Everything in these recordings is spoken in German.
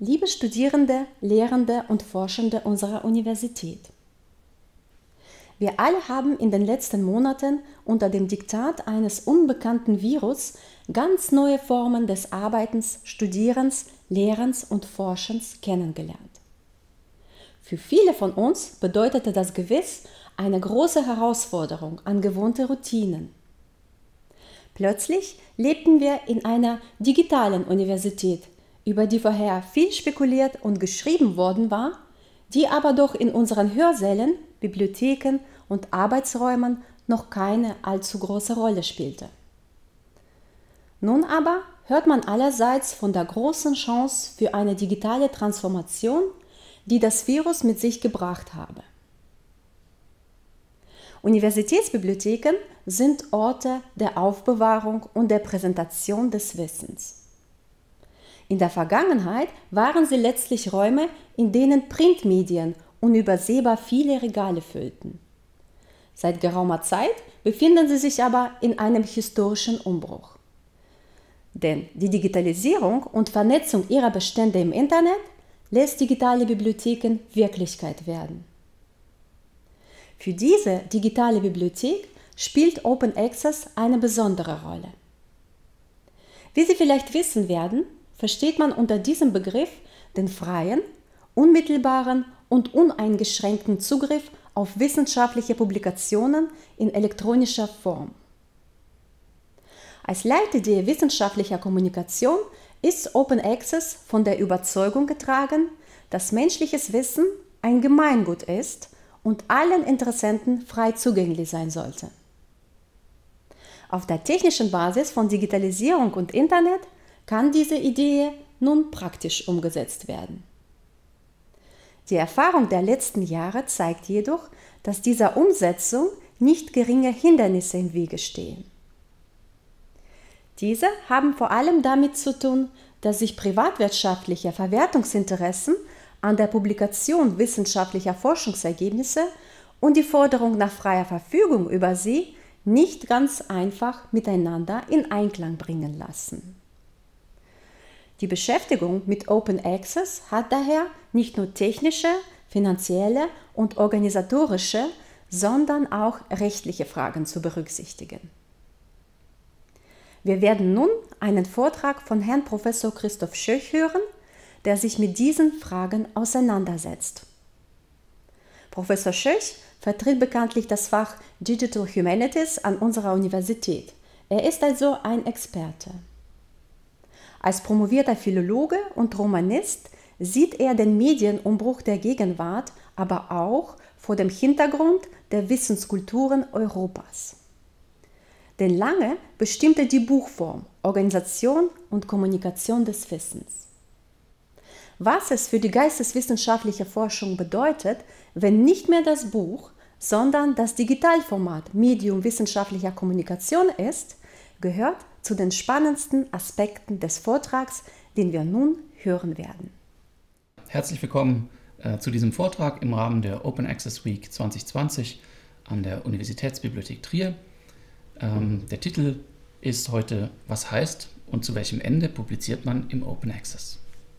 Liebe Studierende, Lehrende und Forschende unserer Universität. Wir alle haben in den letzten Monaten unter dem Diktat eines unbekannten Virus ganz neue Formen des Arbeitens, Studierens, Lehrens und Forschens kennengelernt. Für viele von uns bedeutete das gewiss eine große Herausforderung an gewohnte Routinen. Plötzlich lebten wir in einer digitalen Universität, über die vorher viel spekuliert und geschrieben worden war, die aber doch in unseren Hörsälen, Bibliotheken und Arbeitsräumen noch keine allzu große Rolle spielte. Nun aber hört man allerseits von der großen Chance für eine digitale Transformation, die das Virus mit sich gebracht habe. Universitätsbibliotheken sind Orte der Aufbewahrung und der Präsentation des Wissens. In der Vergangenheit waren sie letztlich Räume, in denen Printmedien unübersehbar viele Regale füllten. Seit geraumer Zeit befinden sie sich aber in einem historischen Umbruch. Denn die Digitalisierung und Vernetzung ihrer Bestände im Internet lässt digitale Bibliotheken Wirklichkeit werden. Für diese digitale Bibliothek spielt Open Access eine besondere Rolle. Wie Sie vielleicht wissen werden, versteht man unter diesem Begriff den freien, unmittelbaren und uneingeschränkten Zugriff auf wissenschaftliche Publikationen in elektronischer Form. Als Leitidee wissenschaftlicher Kommunikation ist Open Access von der Überzeugung getragen, dass menschliches Wissen ein Gemeingut ist und allen Interessenten frei zugänglich sein sollte. Auf der technischen Basis von Digitalisierung und Internet kann diese Idee nun praktisch umgesetzt werden. Die Erfahrung der letzten Jahre zeigt jedoch, dass dieser Umsetzung nicht geringe Hindernisse im Wege stehen. Diese haben vor allem damit zu tun, dass sich privatwirtschaftliche Verwertungsinteressen an der Publikation wissenschaftlicher Forschungsergebnisse und die Forderung nach freier Verfügung über sie nicht ganz einfach miteinander in Einklang bringen lassen. Die Beschäftigung mit Open Access hat daher nicht nur technische, finanzielle und organisatorische, sondern auch rechtliche Fragen zu berücksichtigen. Wir werden nun einen Vortrag von Herrn Prof. Christoph Schöch hören, der sich mit diesen Fragen auseinandersetzt. Professor Schöch vertritt bekanntlich das Fach Digital Humanities an unserer Universität. Er ist also ein Experte. Als promovierter Philologe und Romanist sieht er den Medienumbruch der Gegenwart, aber auch vor dem Hintergrund der Wissenskulturen Europas. Denn lange bestimmte die Buchform, Organisation und Kommunikation des Wissens. Was es für die geisteswissenschaftliche Forschung bedeutet, wenn nicht mehr das Buch, sondern das Digitalformat Medium wissenschaftlicher Kommunikation ist, gehört zu den spannendsten Aspekten des Vortrags, den wir nun hören werden. Herzlich willkommen zu diesem Vortrag im Rahmen der Open Access Week 2020 an der Universitätsbibliothek Trier. Der Titel ist heute „Was heißt und zu welchem Ende publiziert man im Open Access?".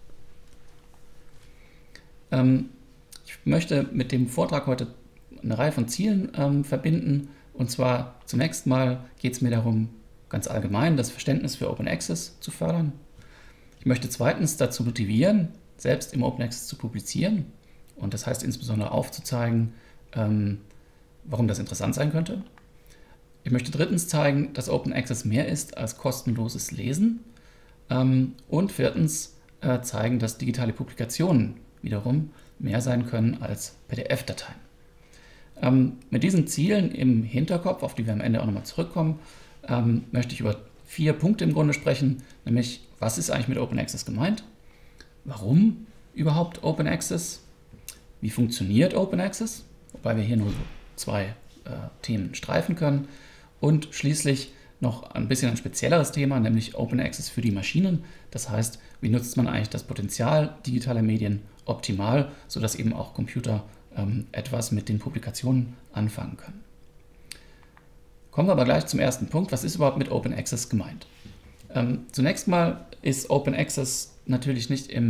Ich möchte mit dem Vortrag heute eine Reihe von Zielen verbinden. Und zwar zunächst mal geht es mir darum, ganz allgemein das Verständnis für Open Access zu fördern. Ich möchte zweitens dazu motivieren, selbst im Open Access zu publizieren. Und das heißt insbesondere aufzuzeigen, warum das interessant sein könnte. Ich möchte drittens zeigen, dass Open Access mehr ist als kostenloses Lesen. Und viertens zeigen, dass digitale Publikationen wiederum mehr sein können als PDF-Dateien. Mit diesen Zielen im Hinterkopf, auf die wir am Ende auch nochmal zurückkommen, möchte ich über 4 Punkte im Grunde sprechen, nämlich was ist eigentlich mit Open Access gemeint? Warum überhaupt Open Access? Wie funktioniert Open Access? Wobei wir hier nur so 2 Themen streifen können. Und schließlich noch ein bisschen ein spezielleres Thema, nämlich Open Access für die Maschinen. Das heißt, wie nutzt man eigentlich das Potenzial digitaler Medien optimal, sodass eben auch Computer etwas mit den Publikationen anfangen können. Kommen wir aber gleich zum ersten Punkt. Was ist überhaupt mit Open Access gemeint? Zunächst mal ist Open Access natürlich nicht im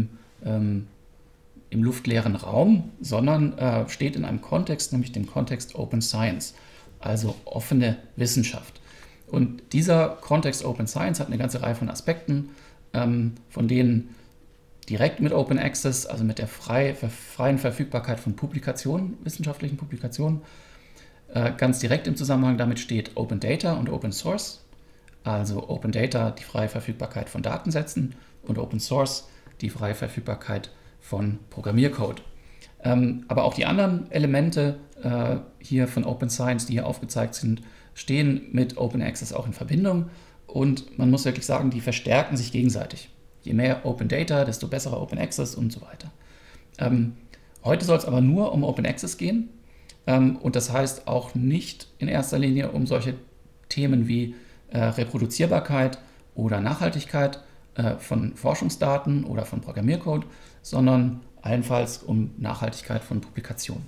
im luftleeren Raum, sondern steht in einem Kontext, nämlich dem Kontext Open Science, also offene Wissenschaft. Und dieser Kontext Open Science hat eine ganze Reihe von Aspekten, von denen direkt mit Open Access, also mit der freien Verfügbarkeit von Publikationen, wissenschaftlichen Publikationen, ganz direkt im Zusammenhang damit steht Open Data und Open Source. Also Open Data, die freie Verfügbarkeit von Datensätzen, und Open Source, die freie Verfügbarkeit von Programmiercode. Aber auch die anderen Elemente hier von Open Science, die hier aufgezeigt sind, stehen mit Open Access auch in Verbindung. Und man muss wirklich sagen, die verstärken sich gegenseitig. Je mehr Open Data, desto besserer Open Access und so weiter. Heute soll es aber nur um Open Access gehen. Und das heißt auch nicht in erster Linie um solche Themen wie Reproduzierbarkeit oder Nachhaltigkeit von Forschungsdaten oder von Programmiercode, sondern allenfalls um Nachhaltigkeit von Publikationen.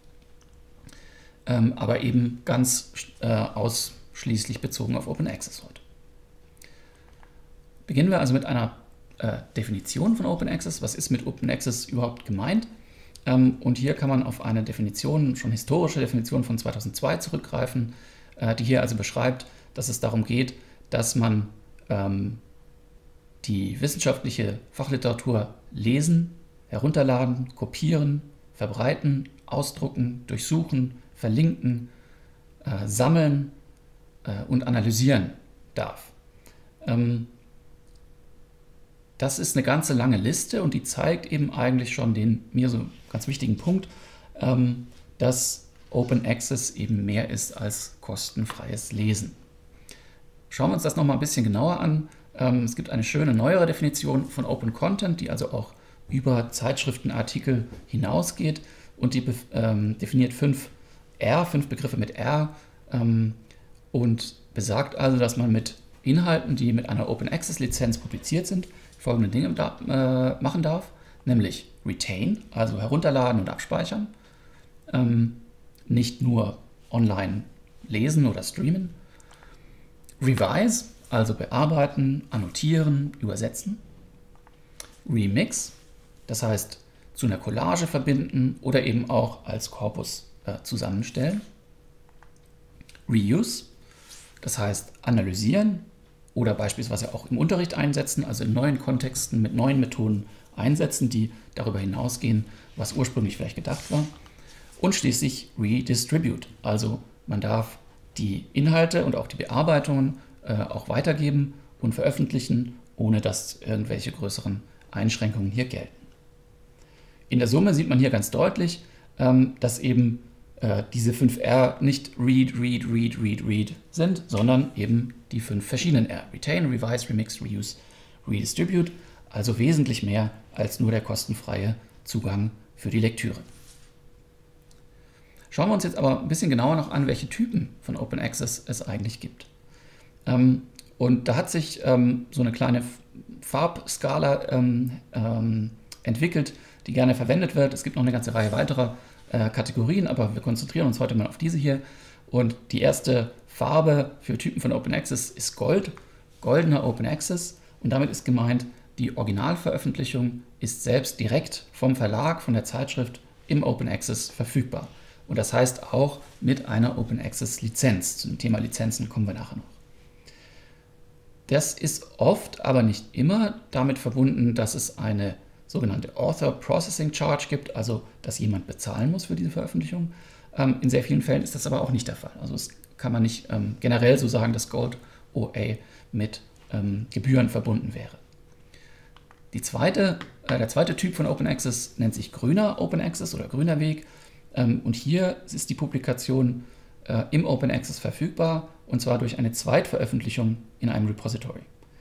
Aber eben ganz ausschließlich bezogen auf Open Access heute. Beginnen wir also mit einer Definition von Open Access. Was ist mit Open Access überhaupt gemeint? Und hier kann man auf eine Definition, schon historische Definition von 2002 zurückgreifen, die hier also beschreibt, dass es darum geht, dass man die wissenschaftliche Fachliteratur lesen, herunterladen, kopieren, verbreiten, ausdrucken, durchsuchen, verlinken, sammeln und analysieren darf. Das ist eine ganze lange Liste und die zeigt eben eigentlich schon den mir so ganz wichtigen Punkt, dass Open Access eben mehr ist als kostenfreies Lesen. Schauen wir uns das nochmal ein bisschen genauer an. Es gibt eine schöne neuere Definition von Open Content, die also auch über Zeitschriftenartikel hinausgeht und die definiert 5 Begriffe mit R und besagt also, dass man mit Inhalten, die mit einer Open Access Lizenz publiziert sind, folgende Dinge machen darf, nämlich retain, also herunterladen und abspeichern, nicht nur online lesen oder streamen, revise, also bearbeiten, annotieren, übersetzen, remix, das heißt zu einer Collage verbinden oder eben auch als Korpus zusammenstellen, reuse, das heißt analysieren oder beispielsweise auch im Unterricht einsetzen, also in neuen Kontexten mit neuen Methoden einsetzen, die darüber hinausgehen, was ursprünglich vielleicht gedacht war. Und schließlich redistribute, also man darf die Inhalte und auch die Bearbeitungen auch weitergeben und veröffentlichen, ohne dass irgendwelche größeren Einschränkungen hier gelten. In der Summe sieht man hier ganz deutlich, dass eben diese 5 R nicht read sind, sondern eben die 5 verschiedenen R. Retain, Revise, Remix, Reuse, Redistribute, also wesentlich mehr als nur der kostenfreie Zugang für die Lektüre. Schauen wir uns jetzt aber ein bisschen genauer noch an, welche Typen von Open Access es eigentlich gibt. Und da hat sich so eine kleine Farbskala entwickelt, die gerne verwendet wird. Es gibt noch eine ganze Reihe weiterer Kategorien, aber wir konzentrieren uns heute mal auf diese hier. Und die erste Farbe für Typen von Open Access ist Gold, goldener Open Access. Und damit ist gemeint, die Originalveröffentlichung ist selbst direkt vom Verlag, von der Zeitschrift im Open Access verfügbar. Und das heißt auch mit einer Open Access Lizenz. Zum Thema Lizenzen kommen wir nachher noch. Das ist oft, aber nicht immer damit verbunden, dass es eine sogenannte Author Processing Charge gibt, also dass jemand bezahlen muss für diese Veröffentlichung. In sehr vielen Fällen ist das aber auch nicht der Fall. Also es kann man nicht generell so sagen, dass Gold OA mit Gebühren verbunden wäre. Der zweite Typ von Open Access nennt sich grüner Open Access oder grüner Weg. Und hier ist die Publikation im Open Access verfügbar, und zwar durch eine Zweitveröffentlichung in einem Repository.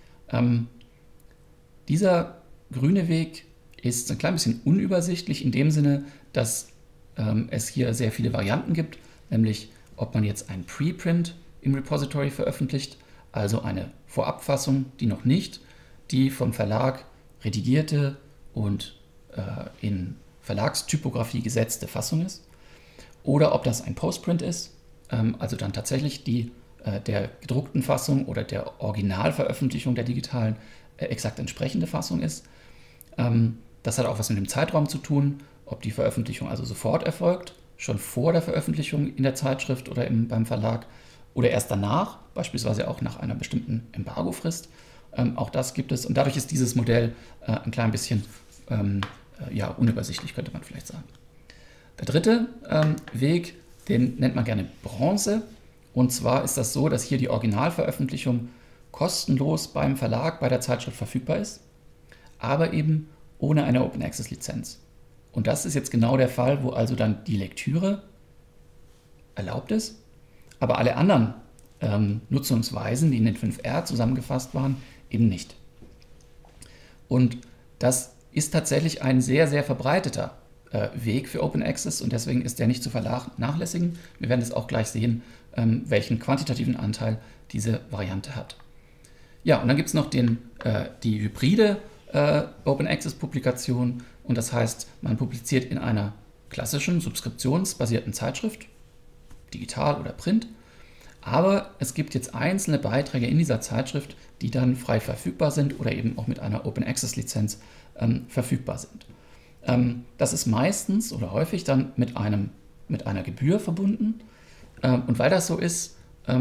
Dieser grüne Weg ist ein klein bisschen unübersichtlich in dem Sinne, dass es hier sehr viele Varianten gibt, nämlich ob man jetzt ein Preprint im Repository veröffentlicht, also eine Vorabfassung, die noch nicht die vom Verlag redigierte und in Verlagstypografie gesetzte Fassung ist, oder ob das ein Postprint ist, also dann tatsächlich der gedruckten Fassung oder der Originalveröffentlichung der digitalen exakt entsprechende Fassung ist. Das hat auch was mit dem Zeitraum zu tun, ob die Veröffentlichung also sofort erfolgt, schon vor der Veröffentlichung in der Zeitschrift oder beim Verlag oder erst danach, beispielsweise auch nach einer bestimmten Embargofrist. Auch das gibt es und dadurch ist dieses Modell ein klein bisschen unübersichtlich, könnte man vielleicht sagen. Der dritte Weg, den nennt man gerne Bronze. Und zwar ist das so, dass hier die Originalveröffentlichung kostenlos beim Verlag, bei der Zeitschrift verfügbar ist, aber eben ohne eine Open Access Lizenz. Und das ist jetzt genau der Fall, wo also dann die Lektüre erlaubt ist, aber alle anderen Nutzungsweisen, die in den 5R zusammengefasst waren, eben nicht. Und das ist tatsächlich ein sehr, sehr verbreiteter Weg für Open Access und deswegen ist der nicht zu vernachlässigen. Wir werden es auch gleich sehen, welchen quantitativen Anteil diese Variante hat. Ja, und dann gibt es noch die hybride Open Access Publikation und das heißt, man publiziert in einer klassischen, subskriptionsbasierten Zeitschrift, digital oder print, aber es gibt jetzt einzelne Beiträge in dieser Zeitschrift, die dann frei verfügbar sind oder eben auch mit einer Open Access Lizenz verfügbar sind. Das ist meistens oder häufig dann mit einer Gebühr verbunden. Und weil das so ist,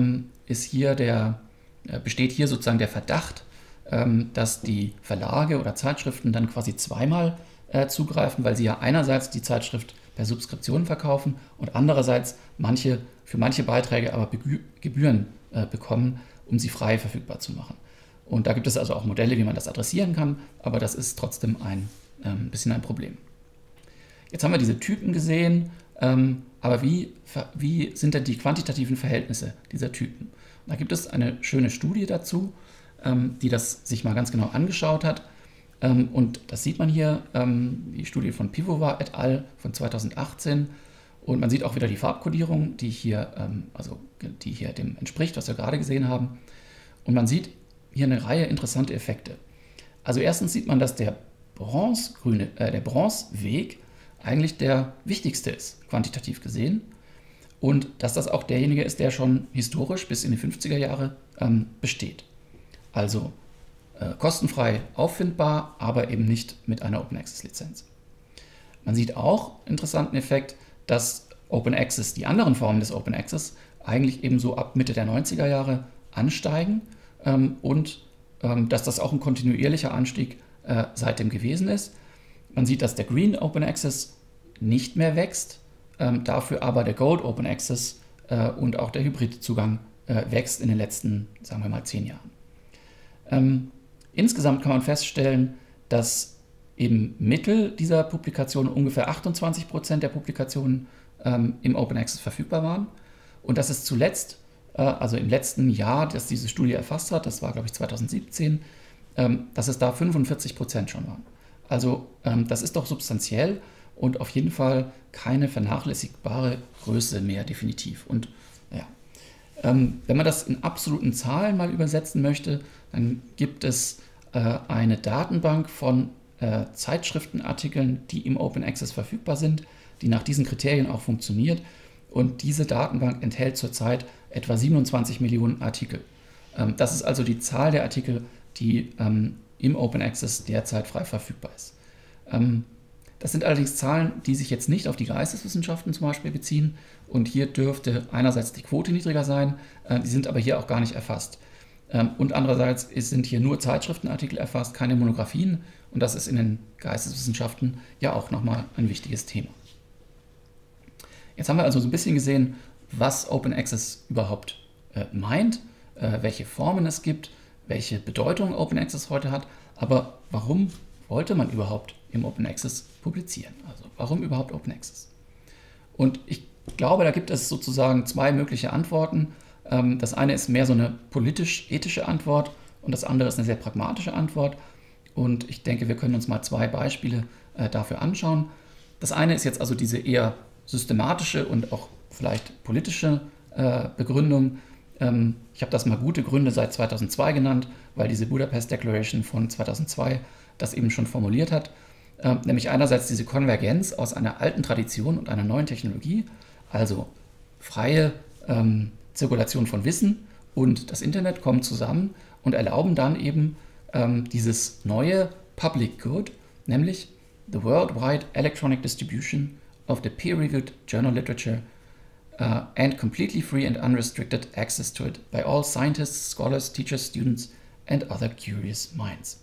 besteht hier sozusagen der Verdacht, dass die Verlage oder Zeitschriften dann quasi zweimal zugreifen, weil sie ja einerseits die Zeitschrift per Subskription verkaufen und andererseits für manche Beiträge aber Gebühren bekommen, um sie frei verfügbar zu machen. Und da gibt es also auch Modelle, wie man das adressieren kann, aber das ist trotzdem ein bisschen ein Problem. Jetzt haben wir diese Typen gesehen, aber wie sind denn die quantitativen Verhältnisse dieser Typen? Und da gibt es eine schöne Studie dazu, die das sich mal ganz genau angeschaut hat. Und das sieht man hier, die Studie von Pivovar et al. Von 2018. Und man sieht auch wieder die Farbkodierung, die hier dem entspricht, was wir gerade gesehen haben. Und man sieht hier eine Reihe interessanter Effekte. Also erstens sieht man, dass der Bronzeweg eigentlich der wichtigste ist, quantitativ gesehen. Und dass das auch derjenige ist, der schon historisch bis in die 50er Jahre besteht. Also kostenfrei auffindbar, aber eben nicht mit einer Open Access Lizenz. Man sieht auch einen interessanten Effekt, dass Open Access, die anderen Formen des Open Access, eigentlich eben so ab Mitte der 90er Jahre ansteigen und dass das auch ein kontinuierlicher Anstieg seitdem gewesen ist. Man sieht, dass der Green Open Access nicht mehr wächst, dafür aber der Gold Open Access und auch der Hybridzugang wächst in den letzten, sagen wir mal, 10 Jahren. Insgesamt kann man feststellen, dass im Mittel dieser Publikationen ungefähr 28% der Publikationen im Open Access verfügbar waren und dass es zuletzt, also im letzten Jahr, das diese Studie erfasst hat, das war glaube ich 2017, dass es da 45% schon waren. Also das ist doch substanziell und auf jeden Fall keine vernachlässigbare Größe mehr definitiv. Und ja, wenn man das in absoluten Zahlen mal übersetzen möchte, dann gibt es eine Datenbank von Zeitschriftenartikeln, die im Open Access verfügbar sind, die nach diesen Kriterien auch funktioniert. Und diese Datenbank enthält zurzeit etwa 27 Millionen Artikel. Das ist also die Zahl der Artikel, die im Open Access derzeit frei verfügbar ist. Das sind allerdings Zahlen, die sich jetzt nicht auf die Geisteswissenschaften zum Beispiel beziehen. Und hier dürfte einerseits die Quote niedriger sein, die sind aber hier auch gar nicht erfasst. Und andererseits sind hier nur Zeitschriftenartikel erfasst, keine Monographien. Und das ist in den Geisteswissenschaften ja auch nochmal ein wichtiges Thema. Jetzt haben wir also so ein bisschen gesehen, was Open Access überhaupt meint, welche Formen es gibt, welche Bedeutung Open Access heute hat, aber warum wollte man überhaupt im Open Access publizieren? Also warum überhaupt Open Access? Und ich glaube, da gibt es sozusagen zwei mögliche Antworten. Das eine ist mehr so eine politisch-ethische Antwort und das andere ist eine sehr pragmatische Antwort. Und ich denke, wir können uns mal zwei Beispiele dafür anschauen. Das eine ist jetzt also diese eher systematische und auch vielleicht politische Begründung. Ich habe das mal gute Gründe seit 2002 genannt, weil diese Budapest Declaration von 2002 das eben schon formuliert hat. Nämlich einerseits diese Konvergenz aus einer alten Tradition und einer neuen Technologie, also freie Zirkulation von Wissen und das Internet kommen zusammen und erlauben dann eben dieses neue Public Good, nämlich the worldwide electronic distribution of the peer-reviewed journal literature and completely free and unrestricted access to it by all scientists, scholars, teachers, students and other curious minds.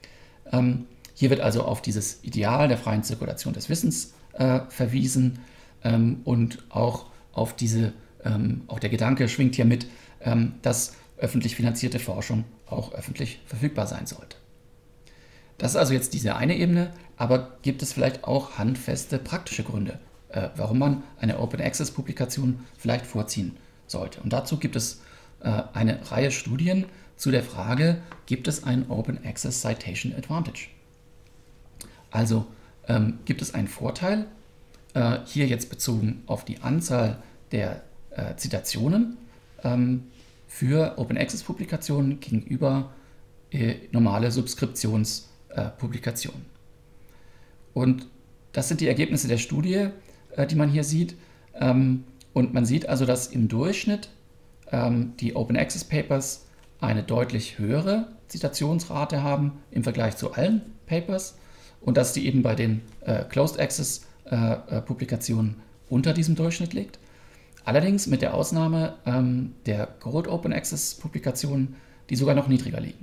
Hier wird also auf dieses Ideal der freien Zirkulation des Wissens verwiesen und auch auf auch der Gedanke schwingt hier mit, dass öffentlich finanzierte Forschung auch öffentlich verfügbar sein sollte. Das ist also jetzt diese eine Ebene, aber gibt es vielleicht auch handfeste praktische Gründe, warum man eine Open Access Publikation vielleicht vorziehen sollte. Und dazu gibt es eine Reihe Studien zu der Frage, gibt es einen Open Access Citation Advantage? Also gibt es einen Vorteil, hier jetzt bezogen auf die Anzahl der Zitationen für Open Access Publikationen gegenüber normale Subskriptionspublikationen. Und das sind die Ergebnisse der Studie, die man hier sieht. Und man sieht also, dass im Durchschnitt die Open Access Papers eine deutlich höhere Zitationsrate haben im Vergleich zu allen Papers und dass die eben bei den Closed Access Publikationen unter diesem Durchschnitt liegt. Allerdings mit der Ausnahme der Gold Open Access Publikationen, die sogar noch niedriger liegen.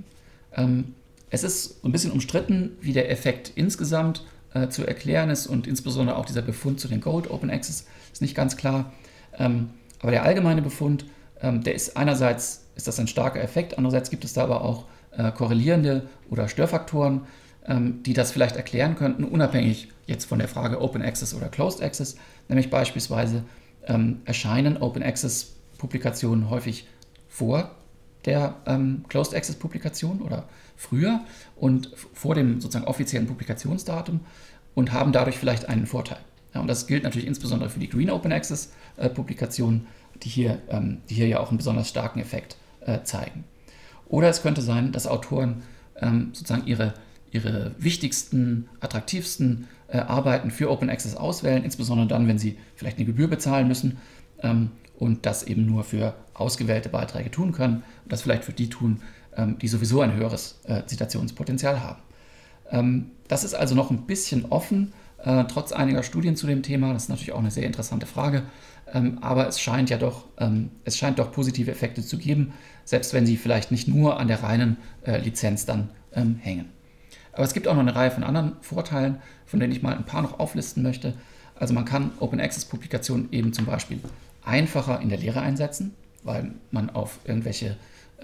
Es ist ein bisschen umstritten, wie der Effekt insgesamt zu erklären ist und insbesondere auch dieser Befund zu den Gold Open Access ist nicht ganz klar. Aber der allgemeine Befund, der ist einerseits ist das ein starker Effekt, andererseits gibt es da aber auch korrelierende oder Störfaktoren, die das vielleicht erklären könnten, unabhängig jetzt von der Frage Open Access oder Closed Access, nämlich beispielsweise erscheinen Open Access Publikationen häufig vor der Closed Access Publikation oder früher und vor dem sozusagen offiziellen Publikationsdatum und haben dadurch vielleicht einen Vorteil. Ja, und das gilt natürlich insbesondere für die Green Open Access Publikationen, die hier ja auch einen besonders starken Effekt zeigen. Oder es könnte sein, dass Autoren sozusagen ihre wichtigsten, attraktivsten Arbeiten für Open Access auswählen, insbesondere dann, wenn sie vielleicht eine Gebühr bezahlen müssen und das eben nur für ausgewählte Beiträge tun können und das vielleicht für die tun, die sowieso ein höheres Zitationspotenzial haben. Das ist also noch ein bisschen offen, trotz einiger Studien zu dem Thema. Das ist natürlich auch eine sehr interessante Frage, aber es scheint doch positive Effekte zu geben, selbst wenn sie vielleicht nicht nur an der reinen Lizenz dann hängen. Aber es gibt auch noch eine Reihe von anderen Vorteilen, von denen ich mal ein paar noch auflisten möchte. Also man kann Open Access Publikationen eben zum Beispiel einfacher in der Lehre einsetzen, weil man auf irgendwelche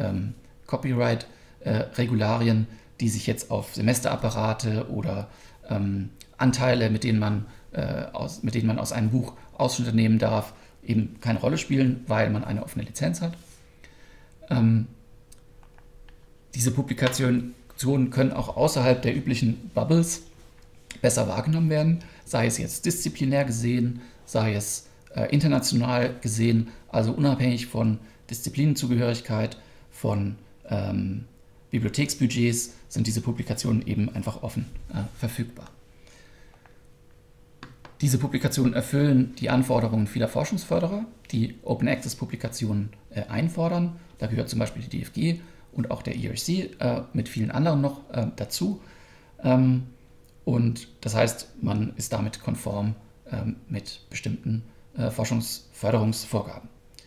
Copyright-Regularien, die sich jetzt auf Semesterapparate oder Anteile, mit denen man aus einem Buch Ausschnitte nehmen darf, eben keine Rolle spielen, weil man eine offene Lizenz hat. Diese Publikationen können auch außerhalb der üblichen Bubbles besser wahrgenommen werden, sei es jetzt disziplinär gesehen, sei es international gesehen, also unabhängig von Disziplinenzugehörigkeit, von Bibliotheksbudgets sind diese Publikationen eben einfach offen verfügbar. Diese Publikationen erfüllen die Anforderungen vieler Forschungsförderer, die Open Access Publikationen einfordern. Da gehört zum Beispiel die DFG und auch der ERC mit vielen anderen noch dazu. Und das heißt, man ist damit konform mit bestimmten Forschungsförderungsvorgaben.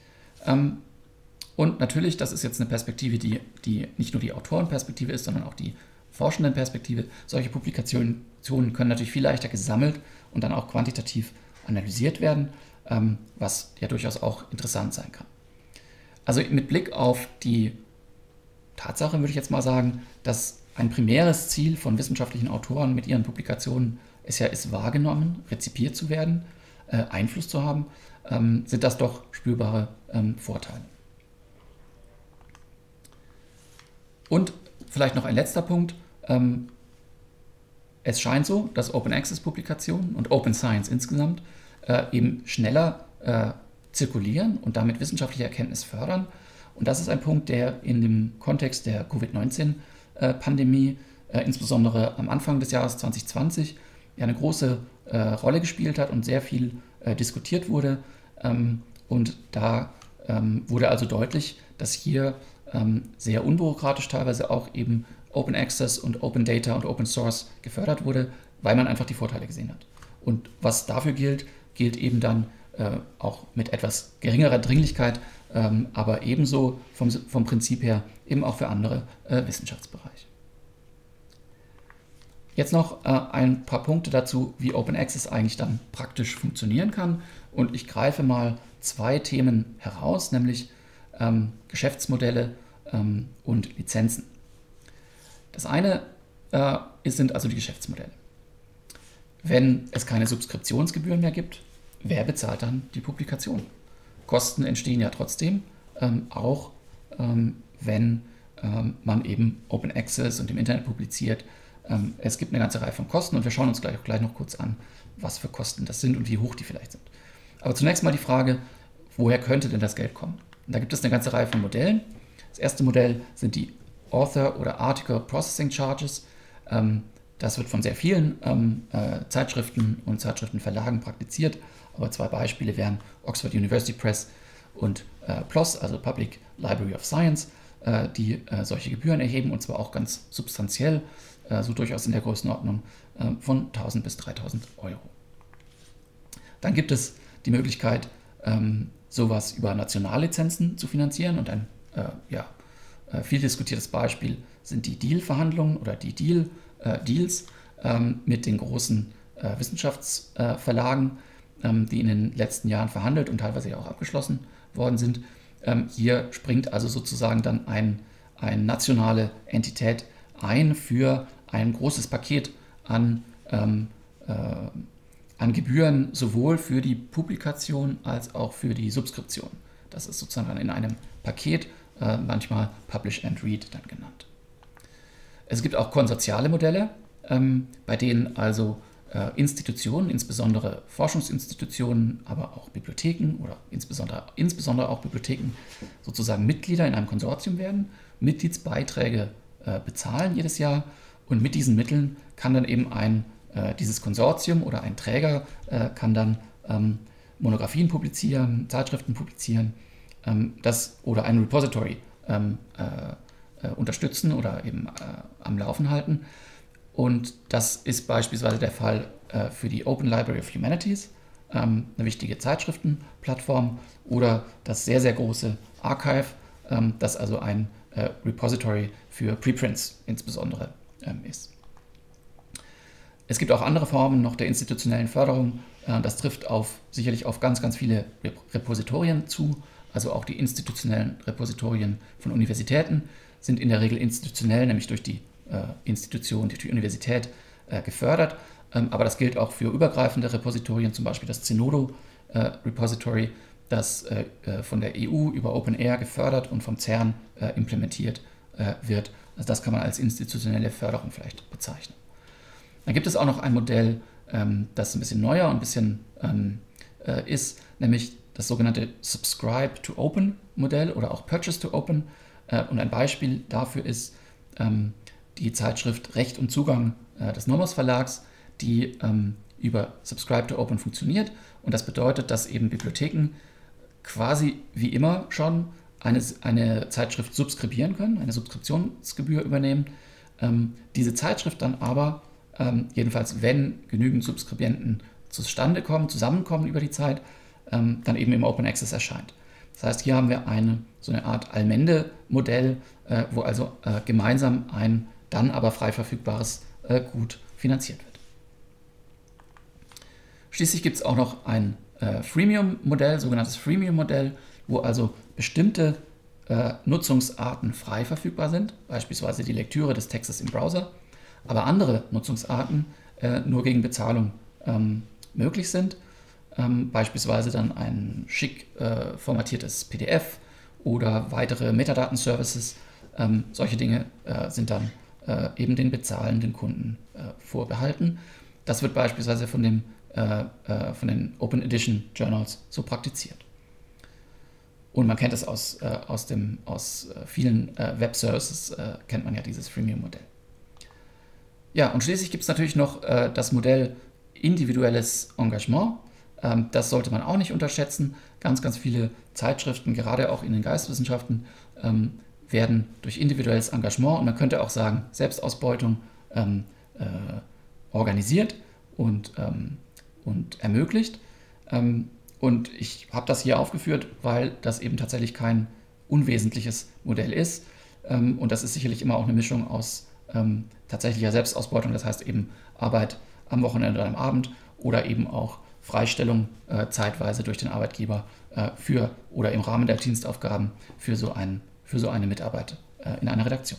Und natürlich, das ist jetzt eine Perspektive, die nicht nur die Autorenperspektive ist, sondern auch die Forschendenperspektive. Solche Publikationen können natürlich viel leichter gesammelt und dann auch quantitativ analysiert werden, was ja durchaus auch interessant sein kann. Also mit Blick auf die Tatsache würde ich jetzt mal sagen, dass ein primäres Ziel von wissenschaftlichen Autoren mit ihren Publikationen es ja ist, wahrgenommen, rezipiert zu werden, Einfluss zu haben, sind das doch spürbare Vorteile. Und vielleicht noch ein letzter Punkt. Es scheint so, dass Open Access Publikationen und Open Science insgesamt eben schneller zirkulieren und damit wissenschaftliche Erkenntnis fördern. Und das ist ein Punkt, der in dem Kontext der Covid-19-Pandemie, insbesondere am Anfang des Jahres 2020, ja eine große Rolle gespielt hat und sehr viel diskutiert wurde. Und da wurde also deutlich, dass hier sehr unbürokratisch teilweise auch eben Open Access und Open Data und Open Source gefördert wurde, weil man einfach die Vorteile gesehen hat. Und was dafür gilt, gilt eben dann auch mit etwas geringerer Dringlichkeit, aber ebenso vom Prinzip her eben auch für andere Wissenschaftsbereiche. Jetzt noch ein paar Punkte dazu, wie Open Access eigentlich dann praktisch funktionieren kann. Und ich greife mal 2 Themen heraus, nämlich Geschäftsmodelle und Lizenzen. Das eine sind also die Geschäftsmodelle. Wenn es keine Subskriptionsgebühren mehr gibt, wer bezahlt dann die Publikation? Kosten entstehen ja trotzdem, auch wenn man eben Open Access und im Internet publiziert. Es gibt eine ganze Reihe von Kosten und wir schauen uns gleich noch kurz an, was für Kosten das sind und wie hoch die vielleicht sind. Aber zunächst mal die Frage, woher könnte denn das Geld kommen? Und da gibt es eine ganze Reihe von Modellen. Das erste Modell sind die Author- oder Article Processing Charges. Das wird von sehr vielen Zeitschriften und Zeitschriftenverlagen praktiziert, aber 2 Beispiele wären Oxford University Press und PLOS, also Public Library of Science, die solche Gebühren erheben, und zwar auch ganz substanziell, so durchaus in der Größenordnung von 1.000 bis 3.000 Euro. Dann gibt es die Möglichkeit, sowas über Nationallizenzen zu finanzieren, und ein viel diskutiertes Beispiel sind die Deal-Verhandlungen oder die Deals mit den großen Wissenschaftsverlagen, die in den letzten Jahren verhandelt und teilweise ja auch abgeschlossen worden sind. Hier springt also sozusagen dann eine nationale Entität ein für ein großes Paket an Gebühren, sowohl für die Publikation als auch für die Subskription. Das ist sozusagen dann in einem Paket, manchmal Publish and Read dann genannt. Es gibt auch konsortiale Modelle, bei denen also Institutionen, insbesondere Forschungsinstitutionen, aber auch Bibliotheken oder insbesondere auch Bibliotheken sozusagen Mitglieder in einem Konsortium werden, Mitgliedsbeiträge bezahlen jedes Jahr, und mit diesen Mitteln kann dann eben dieses Konsortium oder ein Träger kann dann Monographien publizieren, Zeitschriften publizieren, oder ein Repository unterstützen oder eben am Laufen halten. Und das ist beispielsweise der Fall für die Open Library of Humanities, eine wichtige Zeitschriftenplattform, oder das sehr, sehr große Archive, das also ein Repository für Preprints insbesondere ist. Es gibt auch andere Formen noch der institutionellen Förderung. Das trifft sicherlich auf ganz, ganz viele Repositorien zu. Also auch die institutionellen Repositorien von Universitäten sind in der Regel institutionell, nämlich durch die Institution, durch die Universität gefördert. Aber das gilt auch für übergreifende Repositorien, zum Beispiel das Zenodo Repository, das von der EU über OpenAIRE gefördert und vom CERN implementiert wird. Also das kann man als institutionelle Förderung vielleicht bezeichnen. Dann gibt es auch noch ein Modell, das ein bisschen neuer und ein bisschen ist, nämlich das sogenannte Subscribe to Open Modell oder auch Purchase to Open. Und ein Beispiel dafür ist die Zeitschrift Recht und Zugang des Nomos Verlags, die über Subscribe to Open funktioniert. Und das bedeutet, dass eben Bibliotheken quasi wie immer schon eine Zeitschrift subskribieren können, eine Subskriptionsgebühr übernehmen. Diese Zeitschrift dann aber, jedenfalls wenn genügend Subskribienten zusammenkommen über die Zeit, dann eben im Open Access erscheint. Das heißt, hier haben wir so eine Art Allmende-Modell, wo also gemeinsam ein dann aber frei verfügbares Gut finanziert wird. Schließlich gibt es auch noch ein Freemium-Modell, sogenanntes Freemium-Modell, wo also bestimmte Nutzungsarten frei verfügbar sind, beispielsweise die Lektüre des Textes im Browser, aber andere Nutzungsarten nur gegen Bezahlung möglich sind, beispielsweise dann ein schick formatiertes PDF oder weitere Metadaten-Services. Solche Dinge sind dann eben den bezahlenden Kunden vorbehalten. Das wird beispielsweise von den Open Edition Journals so praktiziert. Und man kennt es aus vielen Web-Services, kennt man ja dieses Freemium-Modell. Ja, und schließlich gibt es natürlich noch das Modell individuelles Engagement. Das sollte man auch nicht unterschätzen. Ganz, ganz viele Zeitschriften, gerade auch in den Geisteswissenschaften, werden durch individuelles Engagement, und man könnte auch sagen Selbstausbeutung, organisiert und ermöglicht. Und ich habe das hier aufgeführt, weil das eben tatsächlich kein unwesentliches Modell ist. Und das ist sicherlich immer auch eine Mischung aus tatsächlicher Selbstausbeutung, das heißt eben Arbeit am Wochenende oder am Abend oder eben auch Freistellung zeitweise durch den Arbeitgeber für oder im Rahmen der Dienstaufgaben für so eine Mitarbeit in einer Redaktion.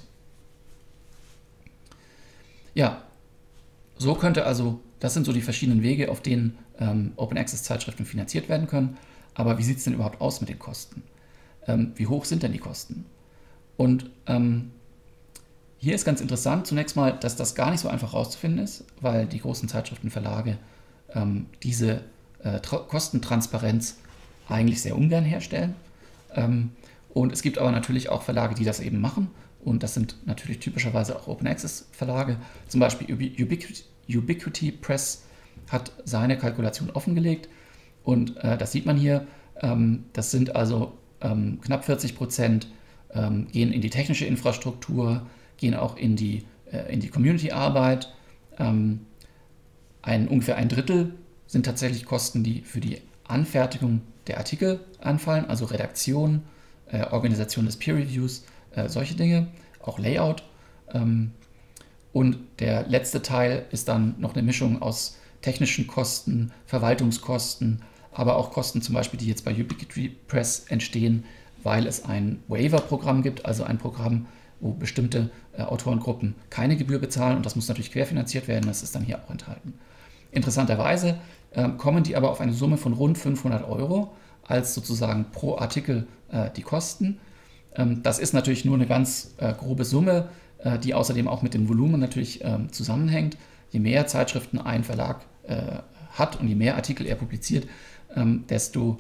Ja, so könnte also, das sind so die verschiedenen Wege, auf denen Open Access Zeitschriften finanziert werden können. Aber wie sieht es denn überhaupt aus mit den Kosten? Wie hoch sind denn die Kosten? Und hier ist ganz interessant zunächst mal, dass das gar nicht so einfach rauszufinden ist, weil die großen Zeitschriftenverlage diese Kostentransparenz eigentlich sehr ungern herstellen. Und es gibt aber natürlich auch Verlage, die das eben machen. Und das sind natürlich typischerweise auch Open Access Verlage. Zum Beispiel Ubiquity Press hat seine Kalkulation offengelegt. Und das sieht man hier. Das sind also knapp 40% gehen in die technische Infrastruktur, gehen auch in die Community-Arbeit. Ungefähr ein Drittel sind tatsächlich Kosten, die für die Anfertigung der Artikel anfallen, also Redaktion, Organisation des Peer-Reviews, solche Dinge, auch Layout. Und der letzte Teil ist dann noch eine Mischung aus technischen Kosten, Verwaltungskosten, aber auch Kosten zum Beispiel, die jetzt bei Ubiquity Press entstehen, weil es ein Waiver-Programm gibt, also ein Programm, wo bestimmte Autorengruppen keine Gebühr bezahlen und das muss natürlich querfinanziert werden, das ist dann hier auch enthalten. Interessanterweise kommen die aber auf eine Summe von rund 500 € als sozusagen pro Artikel die Kosten. Das ist natürlich nur eine ganz grobe Summe, die außerdem auch mit dem Volumen natürlich zusammenhängt. Je mehr Zeitschriften ein Verlag hat und je mehr Artikel er publiziert, desto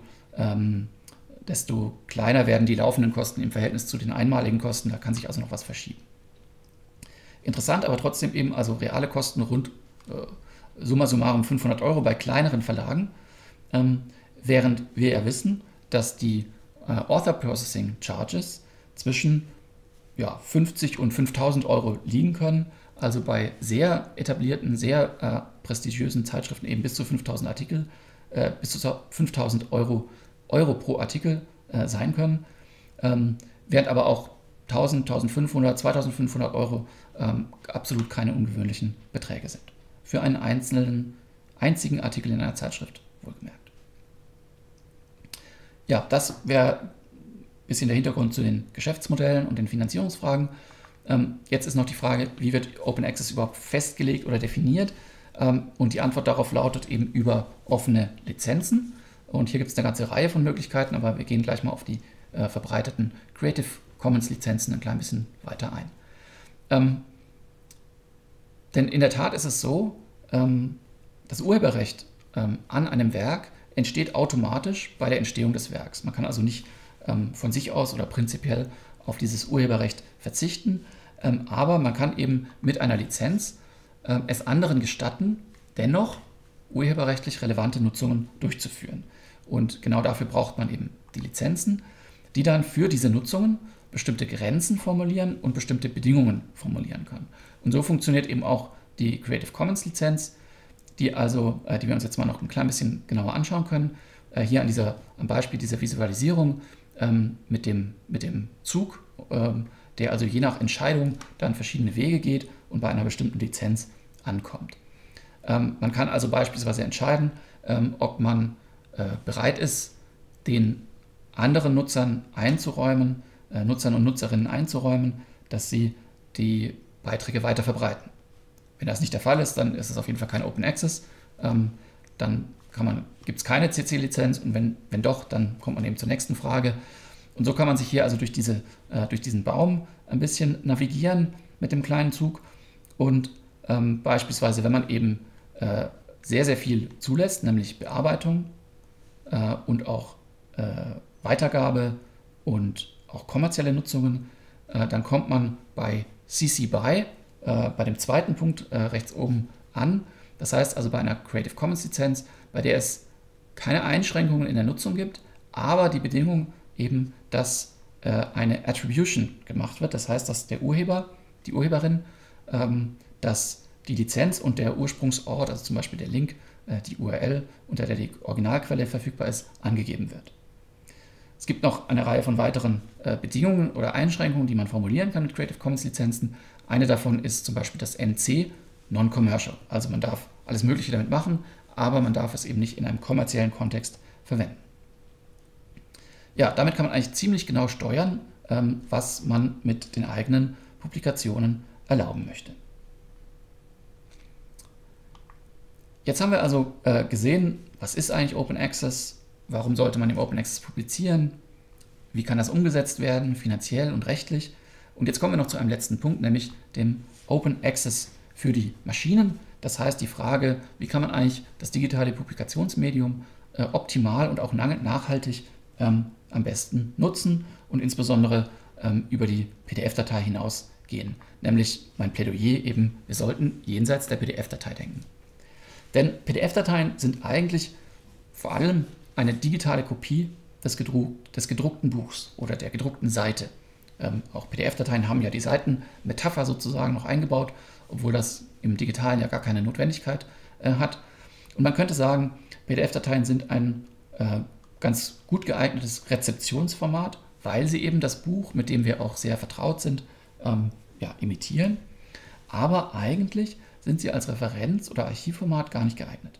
kleiner werden die laufenden Kosten im Verhältnis zu den einmaligen Kosten. Da kann sich also noch was verschieben. Interessant, aber trotzdem eben also reale Kosten rund summa summarum 500 € bei kleineren Verlagen, während wir ja wissen, dass die Author Processing Charges zwischen 50 und 5.000 € liegen können, also bei sehr etablierten, sehr prestigiösen Zeitschriften eben bis zu 5.000 Artikel, bis zu 5.000 Euro pro Artikel sein können, während aber auch 1.000, 1.500, 2.500 € absolut keine ungewöhnlichen Beträge sind. Für einen einzigen Artikel in einer Zeitschrift, wohlgemerkt. Ja, das wäre ein bisschen der Hintergrund zu den Geschäftsmodellen und den Finanzierungsfragen. Jetzt ist noch die Frage, wie wird Open Access überhaupt festgelegt oder definiert? Und die Antwort darauf lautet eben über offene Lizenzen. Und hier gibt es eine ganze Reihe von Möglichkeiten, aber wir gehen gleich mal auf die verbreiteten Creative Commons Lizenzen ein klein bisschen weiter ein. Denn in der Tat ist es so, das Urheberrecht an einem Werk entsteht automatisch bei der Entstehung des Werks. Man kann also nicht von sich aus oder prinzipiell auf dieses Urheberrecht verzichten, aber man kann eben mit einer Lizenz es anderen gestatten, dennoch urheberrechtlich relevante Nutzungen durchzuführen. Und genau dafür braucht man eben die Lizenzen, die dann für diese Nutzungen bestimmte Grenzen formulieren und bestimmte Bedingungen formulieren können. Und so funktioniert eben auch die Creative Commons Lizenz, die wir uns jetzt mal noch ein klein bisschen genauer anschauen können. Hier am Beispiel dieser Visualisierung mit dem Zug, der also je nach Entscheidung dann verschiedene Wege geht und bei einer bestimmten Lizenz ankommt. Man kann also beispielsweise entscheiden, ob man bereit ist, den anderen Nutzern und Nutzerinnen einzuräumen, dass sie die Beiträge weiter verbreiten. Wenn das nicht der Fall ist, dann ist es auf jeden Fall kein Open Access. Dann gibt es keine CC-Lizenz und wenn doch, dann kommt man eben zur nächsten Frage. Und so kann man sich hier also durch diesen Baum ein bisschen navigieren mit dem kleinen Zug und beispielsweise, wenn man eben sehr, sehr viel zulässt, nämlich Bearbeitung und auch Weitergabe und auch kommerzielle Nutzungen, dann kommt man bei CC BY, bei dem zweiten Punkt rechts oben an. Das heißt also bei einer Creative Commons Lizenz, bei der es keine Einschränkungen in der Nutzung gibt, aber die Bedingung eben, dass eine Attribution gemacht wird. Das heißt, dass der Urheber, die Urheberin, das die Lizenz und der Ursprungsort, also zum Beispiel der Link, die URL, unter der die Originalquelle verfügbar ist, angegeben wird. Es gibt noch eine Reihe von weiteren Bedingungen oder Einschränkungen, die man formulieren kann mit Creative Commons Lizenzen. Eine davon ist zum Beispiel das NC, Non-Commercial. Also man darf alles Mögliche damit machen, aber man darf es eben nicht in einem kommerziellen Kontext verwenden. Ja, damit kann man eigentlich ziemlich genau steuern, was man mit den eigenen Publikationen erlauben möchte. Jetzt haben wir also gesehen, was ist eigentlich Open Access, warum sollte man im Open Access publizieren, wie kann das umgesetzt werden, finanziell und rechtlich. Und jetzt kommen wir noch zu einem letzten Punkt, nämlich dem Open Access für die Maschinen. Das heißt die Frage, wie kann man eigentlich das digitale Publikationsmedium optimal und auch nachhaltig am besten nutzen und insbesondere über die PDF-Datei hinausgehen. Nämlich mein Plädoyer eben, wir sollten jenseits der PDF-Datei denken. Denn PDF-Dateien sind eigentlich vor allem eine digitale Kopie des gedruckten Buchs oder der gedruckten Seite. Auch PDF-Dateien haben ja die Seitenmetapher sozusagen noch eingebaut, obwohl das im Digitalen ja gar keine Notwendigkeit hat. Und man könnte sagen, PDF-Dateien sind ein ganz gut geeignetes Rezeptionsformat, weil sie eben das Buch, mit dem wir auch sehr vertraut sind, imitieren. Aber eigentlich sind sie als Referenz- oder Archivformat gar nicht geeignet.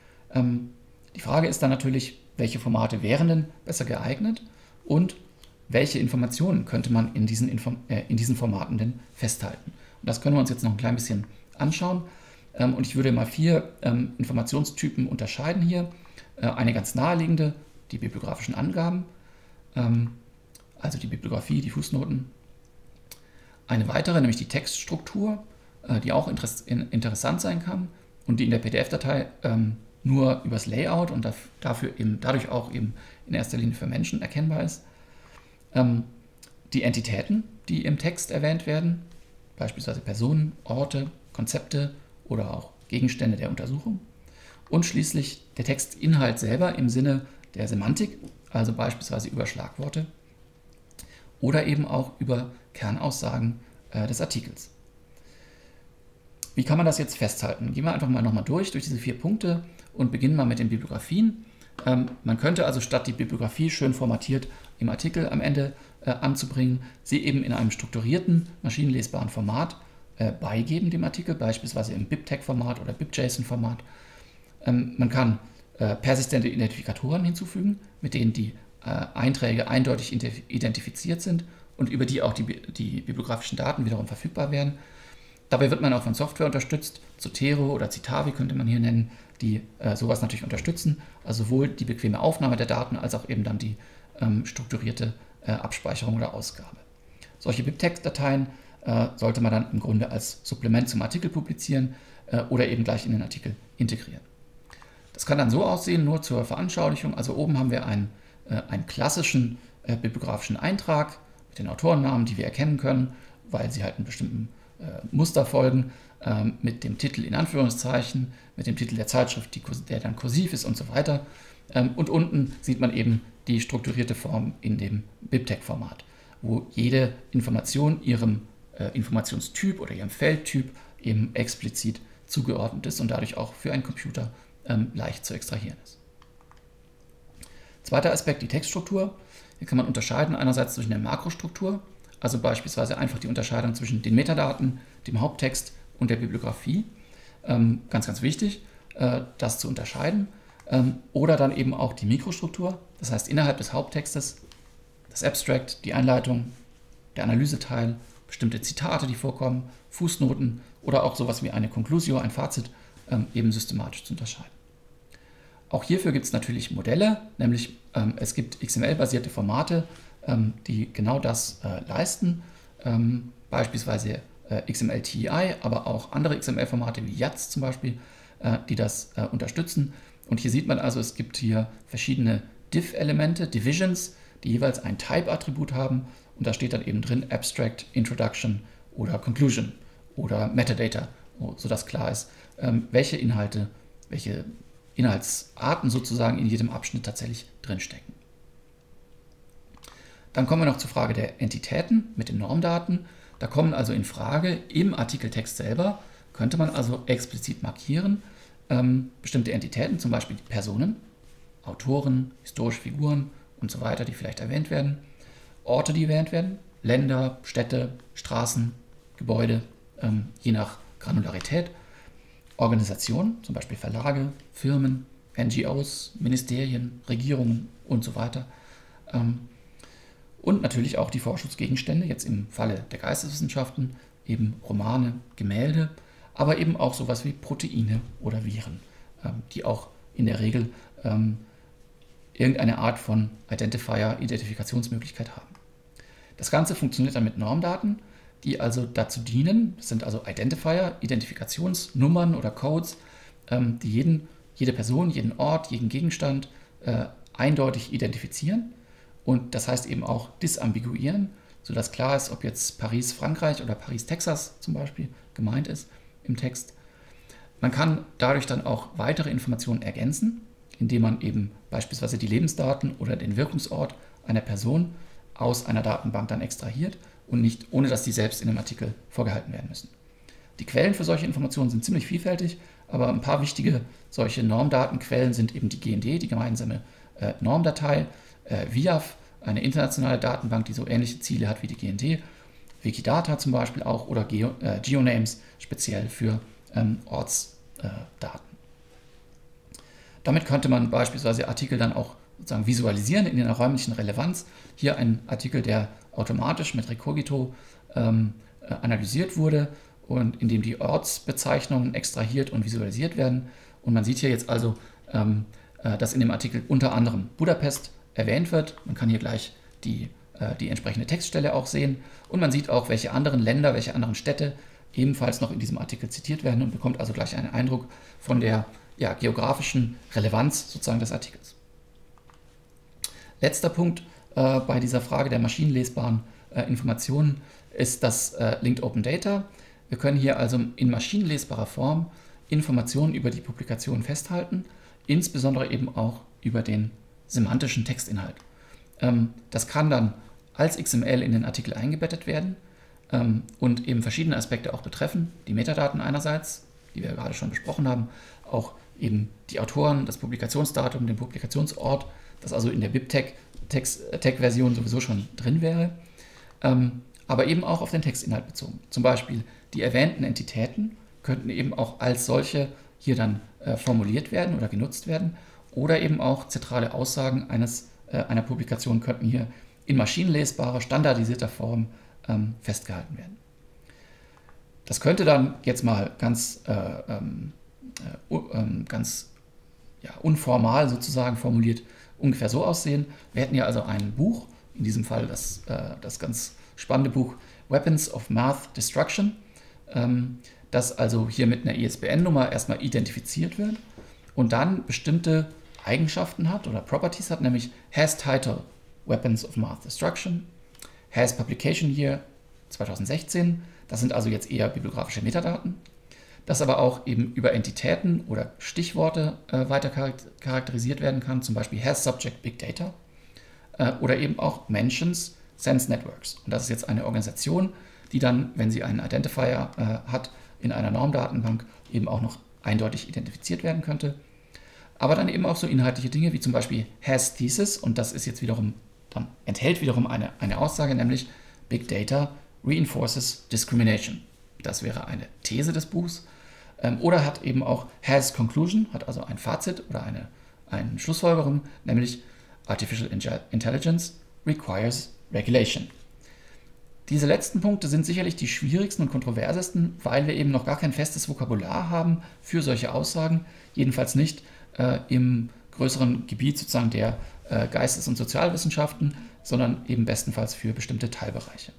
Die Frage ist dann natürlich, welche Formate wären denn besser geeignet und welche Informationen könnte man in diesen Formaten denn festhalten. Und das können wir uns jetzt noch ein klein bisschen anschauen. Und ich würde mal 4 Informationstypen unterscheiden hier. Eine ganz naheliegende, die bibliografischen Angaben, also die Bibliografie, die Fußnoten. Eine weitere, nämlich die Textstruktur, die auch interessant sein kann und die in der PDF-Datei nur übers Layout und dadurch auch eben in erster Linie für Menschen erkennbar ist. Die Entitäten, die im Text erwähnt werden, beispielsweise Personen, Orte, Konzepte oder auch Gegenstände der Untersuchung. Und schließlich der Textinhalt selber im Sinne der Semantik, also beispielsweise über Schlagworte oder eben auch über Kernaussagen des Artikels. Wie kann man das jetzt festhalten? Gehen wir einfach mal nochmal durch diese 4 Punkte und beginnen mal mit den Bibliografien. Man könnte also statt die Bibliografie schön formatiert im Artikel am Ende anzubringen, sie eben in einem strukturierten, maschinenlesbaren Format beigeben dem Artikel, beispielsweise im BibTeX-Format oder BibJSON-Format. Man kann persistente Identifikatoren hinzufügen, mit denen die Einträge eindeutig identifiziert sind und über die auch die bibliografischen Daten wiederum verfügbar werden. Dabei wird man auch von Software unterstützt, Zotero oder Citavi könnte man hier nennen, die sowas natürlich unterstützen, also sowohl die bequeme Aufnahme der Daten als auch eben dann die strukturierte Abspeicherung oder Ausgabe. Solche BibTeX-Dateien sollte man dann im Grunde als Supplement zum Artikel publizieren oder eben gleich in den Artikel integrieren. Das kann dann so aussehen, nur zur Veranschaulichung. Also oben haben wir einen klassischen bibliografischen Eintrag mit den Autorennamen, die wir erkennen können, weil sie halt einem bestimmten Muster folgen, mit dem Titel in Anführungszeichen, mit dem Titel der Zeitschrift, der dann kursiv ist und so weiter. Und unten sieht man eben die strukturierte Form in dem BibTeX-Format, wo jede Information ihrem Informationstyp oder ihrem Feldtyp eben explizit zugeordnet ist und dadurch auch für einen Computer leicht zu extrahieren ist. Zweiter Aspekt, die Textstruktur. Hier kann man unterscheiden einerseits zwischen der Makrostruktur, also beispielsweise einfach die Unterscheidung zwischen den Metadaten, dem Haupttext und der Bibliografie. Ganz, ganz wichtig, das zu unterscheiden. Oder dann eben auch die Mikrostruktur, das heißt innerhalb des Haupttextes, das Abstract, die Einleitung, der Analyseteil, bestimmte Zitate, die vorkommen, Fußnoten oder auch sowas wie eine Conclusio, ein Fazit, eben systematisch zu unterscheiden. Auch hierfür gibt es natürlich Modelle, nämlich es gibt XML-basierte Formate, die genau das leisten, beispielsweise XML-TEI, aber auch andere XML-Formate wie YATS zum Beispiel, die das unterstützen. Und hier sieht man also, es gibt hier verschiedene Div-Elemente, Divisions, die jeweils ein Type-Attribut haben und da steht dann eben drin Abstract, Introduction oder Conclusion oder Metadata, sodass klar ist, welche Inhalte, welche Inhaltsarten sozusagen in jedem Abschnitt tatsächlich drinstecken. Dann kommen wir noch zur Frage der Entitäten mit den Normdaten. Da kommen also in Frage im Artikeltext selber könnte man also explizit markieren, bestimmte Entitäten, zum Beispiel Personen, Autoren, historische Figuren und so weiter, die vielleicht erwähnt werden, Orte, die erwähnt werden, Länder, Städte, Straßen, Gebäude, je nach Granularität, Organisationen, zum Beispiel Verlage, Firmen, NGOs, Ministerien, Regierungen und so weiter. Und natürlich auch die Forschungsgegenstände, jetzt im Falle der Geisteswissenschaften, eben Romane, Gemälde, aber eben auch sowas wie Proteine oder Viren, die auch in der Regel irgendeine Art von Identifier, Identifikationsmöglichkeit haben. Das Ganze funktioniert dann mit Normdaten, die also dazu dienen, das sind also Identifier, Identifikationsnummern oder Codes, die jede Person, jeden Ort, jeden Gegenstand eindeutig identifizieren und das heißt eben auch disambiguieren, sodass klar ist, ob jetzt Paris, Frankreich oder Paris, Texas zum Beispiel gemeint ist im Text. Man kann dadurch dann auch weitere Informationen ergänzen, indem man eben beispielsweise die Lebensdaten oder den Wirkungsort einer Person aus einer Datenbank dann extrahiert und nicht, ohne dass die selbst in einem Artikel vorgehalten werden müssen. Die Quellen für solche Informationen sind ziemlich vielfältig, aber ein paar wichtige solche Normdatenquellen sind eben die GND, die gemeinsame Normdatei, WIAF, eine internationale Datenbank, die so ähnliche Ziele hat wie die GND, Wikidata zum Beispiel auch oder Geonames speziell für Ortsdaten. Damit könnte man beispielsweise Artikel dann auch sozusagen visualisieren in einer räumlichen Relevanz. Hier ein Artikel, der automatisch mit Recogito analysiert wurde und in dem die Ortsbezeichnungen extrahiert und visualisiert werden. Und man sieht hier jetzt also, dass in dem Artikel unter anderem Budapest erwähnt wird. Man kann hier gleich die entsprechende Textstelle auch sehen und man sieht auch, welche anderen Länder, welche anderen Städte ebenfalls noch in diesem Artikel zitiert werden und bekommt also gleich einen Eindruck von der geografischen Relevanz sozusagen des Artikels. Letzter Punkt bei dieser Frage der maschinenlesbaren Informationen ist das Linked Open Data. Wir können hier also in maschinenlesbarer Form Informationen über die Publikation festhalten, insbesondere eben auch über den semantischen Textinhalt. Das kann dann als XML in den Artikel eingebettet werden und eben verschiedene Aspekte auch betreffen. Die Metadaten einerseits, die wir gerade schon besprochen haben, auch eben die Autoren, das Publikationsdatum, den Publikationsort, das also in der BibTeX-Version sowieso schon drin wäre, aber eben auch auf den Textinhalt bezogen. Zum Beispiel die erwähnten Entitäten könnten eben auch als solche hier dann formuliert werden oder genutzt werden oder eben auch zentrale Aussagen einer Publikation könnten hier in maschinenlesbarer, standardisierter Form festgehalten werden. Das könnte dann jetzt mal ganz unformal sozusagen formuliert ungefähr so aussehen. Wir hätten ja also ein Buch, in diesem Fall das ganz spannende Buch Weapons of Math Destruction, das also hier mit einer ISBN-Nummer erstmal identifiziert wird und dann bestimmte Eigenschaften hat oder Properties hat, nämlich has title Weapons of Math Destruction, has publication year 2016, das sind also jetzt eher bibliografische Metadaten, das aber auch eben über Entitäten oder Stichworte weiter charakterisiert werden kann, zum Beispiel has subject big data oder eben auch mentions sense networks. Und das ist jetzt eine Organisation, die dann, wenn sie einen Identifier hat, in einer Normdatenbank eben auch noch eindeutig identifiziert werden könnte. Aber dann eben auch so inhaltliche Dinge wie zum Beispiel has thesis und das ist jetzt wiederum, dann enthält wiederum eine Aussage, nämlich Big Data reinforces discrimination. Das wäre eine These des Buchs. Oder hat eben auch has conclusion, hat also ein Fazit oder eine Schlussfolgerung, nämlich Artificial Intelligence requires regulation. Diese letzten Punkte sind sicherlich die schwierigsten und kontroversesten, weil wir eben noch gar kein festes Vokabular haben für solche Aussagen, jedenfalls nicht im größeren Gebiet sozusagen der Geistes- und Sozialwissenschaften, sondern eben bestenfalls für bestimmte Teilbereiche.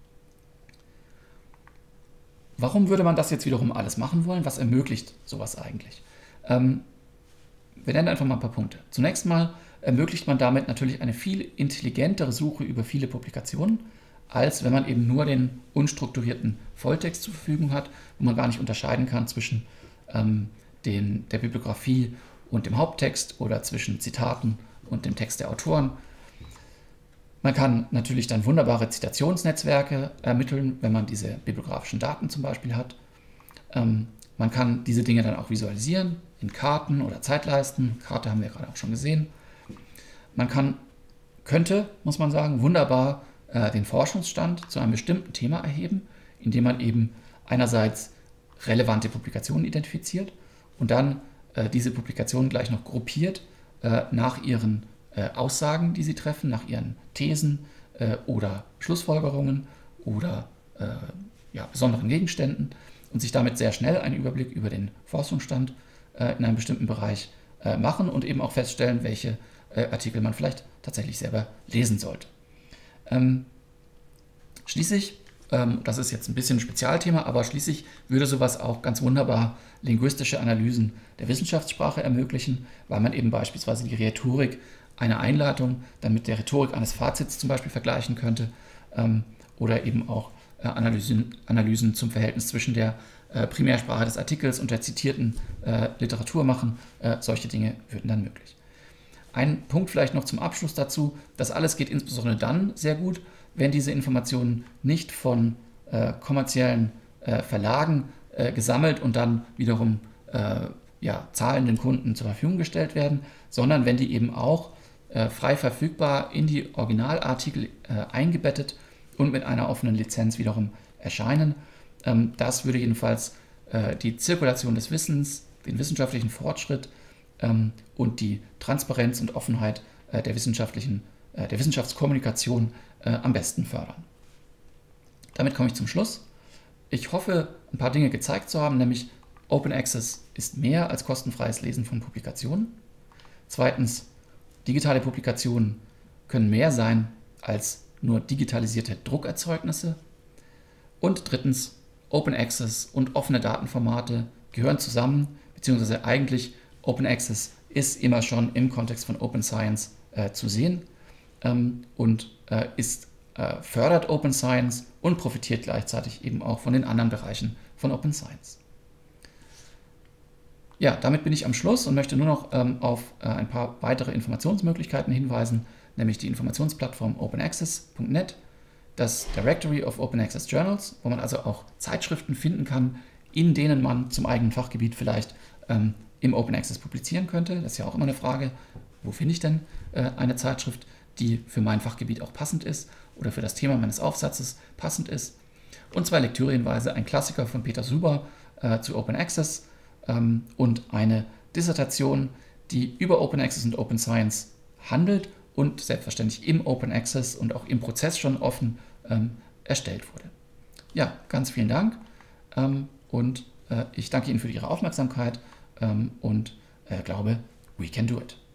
Warum würde man das jetzt wiederum alles machen wollen? Was ermöglicht sowas eigentlich? Wir nennen einfach mal ein paar Punkte. Zunächst mal ermöglicht man damit natürlich eine viel intelligentere Suche über viele Publikationen, als wenn man eben nur den unstrukturierten Volltext zur Verfügung hat, wo man gar nicht unterscheiden kann zwischen der Bibliografie und dem Haupttext oder zwischen Zitaten und dem Text der Autoren. Man kann natürlich dann wunderbare Zitationsnetzwerke ermitteln, wenn man diese bibliografischen Daten zum Beispiel hat. Man kann diese Dinge dann auch visualisieren in Karten oder Zeitleisten. Karte haben wir gerade auch schon gesehen. Man könnte, muss man sagen, wunderbar den Forschungsstand zu einem bestimmten Thema erheben, indem man eben einerseits relevante Publikationen identifiziert und dann diese Publikationen gleich noch gruppiert nach ihren Aussagen, die sie treffen, nach ihren Thesen oder Schlussfolgerungen oder besonderen Gegenständen und sich damit sehr schnell einen Überblick über den Forschungsstand in einem bestimmten Bereich machen und eben auch feststellen, welche Artikel man vielleicht tatsächlich selber lesen sollte. Schließlich, das ist jetzt ein bisschen ein Spezialthema, aber schließlich würde sowas auch ganz wunderbar linguistische Analysen der Wissenschaftssprache ermöglichen, weil man eben beispielsweise die Rhetorik einer Einleitung dann mit der Rhetorik eines Fazits zum Beispiel vergleichen könnte oder eben auch Analysen zum Verhältnis zwischen der Primärsprache des Artikels und der zitierten Literatur machen. Solche Dinge würden dann möglich. Ein Punkt vielleicht noch zum Abschluss dazu. Das alles geht insbesondere dann sehr gut, wenn diese Informationen nicht von kommerziellen Verlagen gesammelt und dann wiederum zahlenden Kunden zur Verfügung gestellt werden, sondern wenn die eben auch frei verfügbar in die Originalartikel eingebettet und mit einer offenen Lizenz wiederum erscheinen. Das würde jedenfalls die Zirkulation des Wissens, den wissenschaftlichen Fortschritt und die Transparenz und Offenheit der Wissenschaftskommunikation am besten fördern. Damit komme ich zum Schluss. Ich hoffe, ein paar Dinge gezeigt zu haben, nämlich Open Access ist mehr als kostenfreies Lesen von Publikationen. Zweitens, digitale Publikationen können mehr sein als nur digitalisierte Druckerzeugnisse. Und drittens, Open Access und offene Datenformate gehören zusammen, beziehungsweise eigentlich Open Access ist immer schon im Kontext von Open Science zu sehen und fördert Open Science und profitiert gleichzeitig eben auch von den anderen Bereichen von Open Science. Ja, damit bin ich am Schluss und möchte nur noch auf ein paar weitere Informationsmöglichkeiten hinweisen, nämlich die Informationsplattform openaccess.net, das Directory of Open Access Journals, wo man also auch Zeitschriften finden kann, in denen man zum eigenen Fachgebiet vielleicht im Open Access publizieren könnte. Das ist ja auch immer eine Frage, wo finde ich denn eine Zeitschrift, die für mein Fachgebiet auch passend ist oder für das Thema meines Aufsatzes passend ist. Und 2 Lektürehinweise, ein Klassiker von Peter Suber zu Open Access und eine Dissertation, die über Open Access und Open Science handelt und selbstverständlich im Open Access und auch im Prozess schon offen erstellt wurde. Ja, ganz vielen Dank und ich danke Ihnen für Ihre Aufmerksamkeit und glaube, we can do it.